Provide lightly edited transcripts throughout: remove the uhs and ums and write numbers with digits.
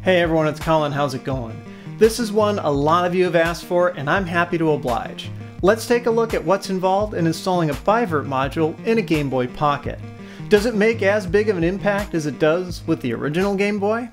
Hey everyone, it's Colin. How's it going? This is one a lot of you have asked for, and I'm happy to oblige. Let's take a look at what's involved in installing a Bivert module in a Game Boy Pocket. Does it make as big of an impact as it does with the original Game Boy?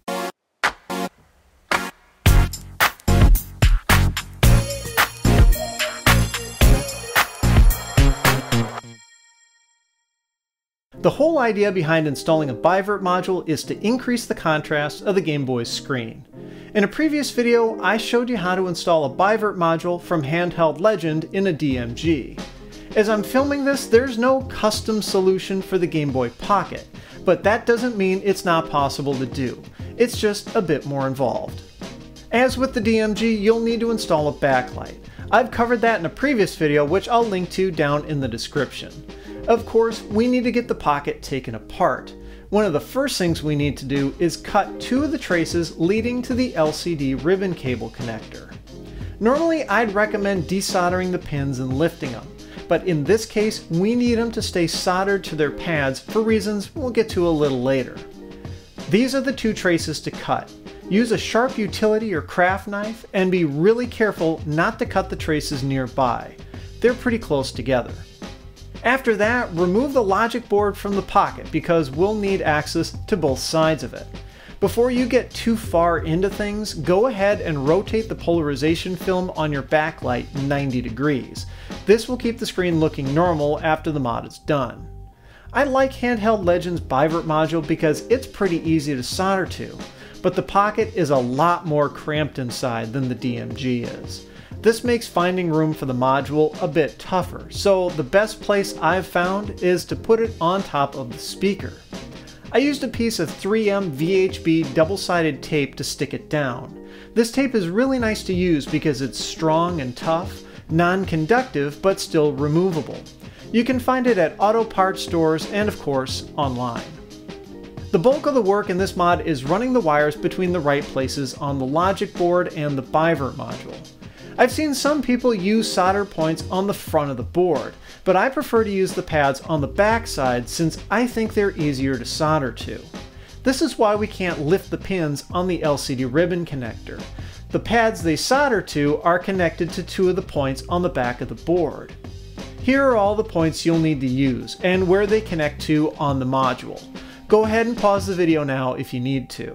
The whole idea behind installing a Bivert module is to increase the contrast of the Game Boy's screen. In a previous video, I showed you how to install a Bivert module from Handheld Legend in a DMG. As I'm filming this, there's no custom solution for the Game Boy Pocket, but that doesn't mean it's not possible to do. It's just a bit more involved. As with the DMG, you'll need to install a backlight. I've covered that in a previous video, which I'll link to down in the description. Of course, we need to get the Pocket taken apart. One of the first things we need to do is cut two of the traces leading to the LCD ribbon cable connector. Normally, I'd recommend desoldering the pins and lifting them, but in this case, we need them to stay soldered to their pads for reasons we'll get to a little later. These are the two traces to cut. Use a sharp utility or craft knife and be really careful not to cut the traces nearby. They're pretty close together. After that, remove the logic board from the Pocket because we'll need access to both sides of it. Before you get too far into things, go ahead and rotate the polarization film on your backlight 90 degrees. This will keep the screen looking normal after the mod is done. I like Handheld Legend's Bivert module because it's pretty easy to solder to, but the Pocket is a lot more cramped inside than the DMG is. This makes finding room for the module a bit tougher, so the best place I've found is to put it on top of the speaker. I used a piece of 3M VHB double-sided tape to stick it down. This tape is really nice to use because it's strong and tough, non-conductive, but still removable. You can find it at auto parts stores and of course online. The bulk of the work in this mod is running the wires between the right places on the logic board and the Bivert module. I've seen some people use solder points on the front of the board, but I prefer to use the pads on the back side since I think they're easier to solder to. This is why we can't lift the pins on the LCD ribbon connector. The pads they solder to are connected to two of the points on the back of the board. Here are all the points you'll need to use and where they connect to on the module. Go ahead and pause the video now if you need to.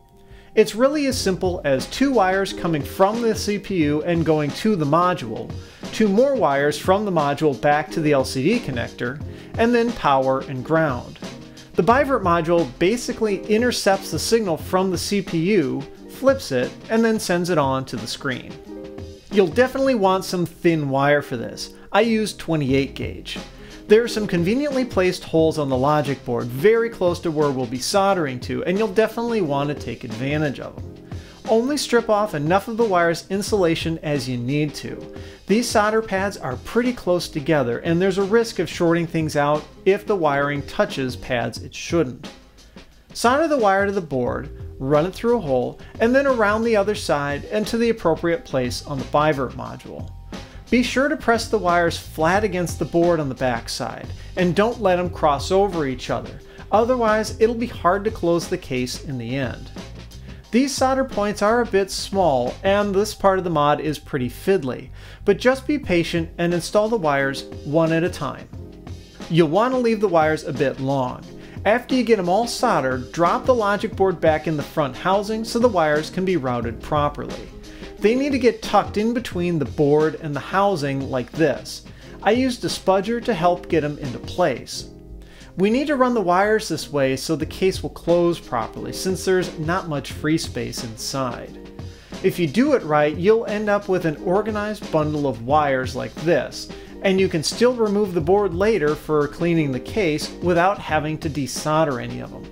It's really as simple as two wires coming from the CPU and going to the module, two more wires from the module back to the LCD connector, and then power and ground. The Bivert module basically intercepts the signal from the CPU, flips it, and then sends it on to the screen. You'll definitely want some thin wire for this. I used 28 gauge. There are some conveniently placed holes on the logic board very close to where we'll be soldering to, and you'll definitely want to take advantage of them. Only strip off enough of the wire's insulation as you need to. These solder pads are pretty close together, and there's a risk of shorting things out if the wiring touches pads it shouldn't. Solder the wire to the board, run it through a hole, and then around the other side and to the appropriate place on the Bivert module. Be sure to press the wires flat against the board on the back side, and don't let them cross over each other, otherwise it'll be hard to close the case in the end. These solder points are a bit small, and this part of the mod is pretty fiddly, but just be patient and install the wires one at a time. You'll want to leave the wires a bit long. After you get them all soldered, drop the logic board back in the front housing so the wires can be routed properly. They need to get tucked in between the board and the housing like this. I used a spudger to help get them into place. We need to run the wires this way so the case will close properly since there's not much free space inside. If you do it right, you'll end up with an organized bundle of wires like this, and you can still remove the board later for cleaning the case without having to desolder any of them.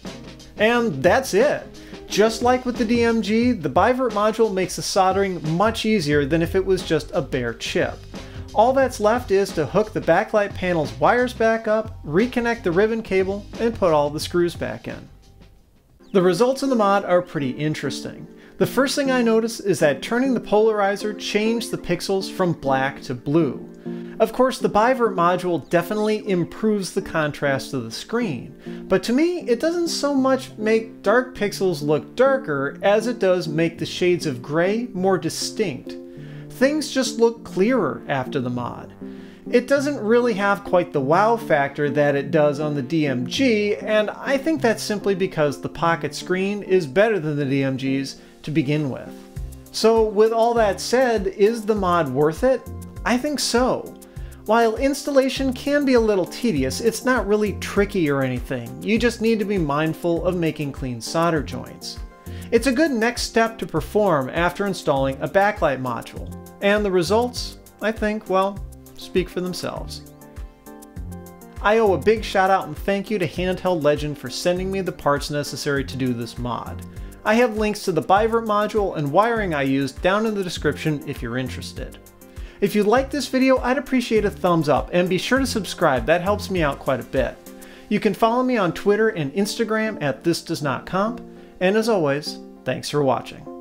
And that's it! Just like with the DMG, the Bivert module makes the soldering much easier than if it was just a bare chip. All that's left is to hook the backlight panel's wires back up, reconnect the ribbon cable, and put all the screws back in. The results of the mod are pretty interesting. The first thing I noticed is that turning the polarizer changed the pixels from black to blue. Of course, the Bivert module definitely improves the contrast of the screen, but to me it doesn't so much make dark pixels look darker as it does make the shades of gray more distinct. Things just look clearer after the mod. It doesn't really have quite the wow factor that it does on the DMG, and I think that's simply because the pocket screen is better than the DMG's to begin with. So with all that said, is the mod worth it? I think so. While installation can be a little tedious, it's not really tricky or anything. You just need to be mindful of making clean solder joints. It's a good next step to perform after installing a backlight module. And the results, I think, well, speak for themselves. I owe a big shout out and thank you to Handheld Legend for sending me the parts necessary to do this mod. I have links to the Bivert module and wiring I used down in the description if you're interested. If you liked this video, I'd appreciate a thumbs up and be sure to subscribe, that helps me out quite a bit. You can follow me on Twitter and Instagram at thisdoesnotcomp, and as always, thanks for watching.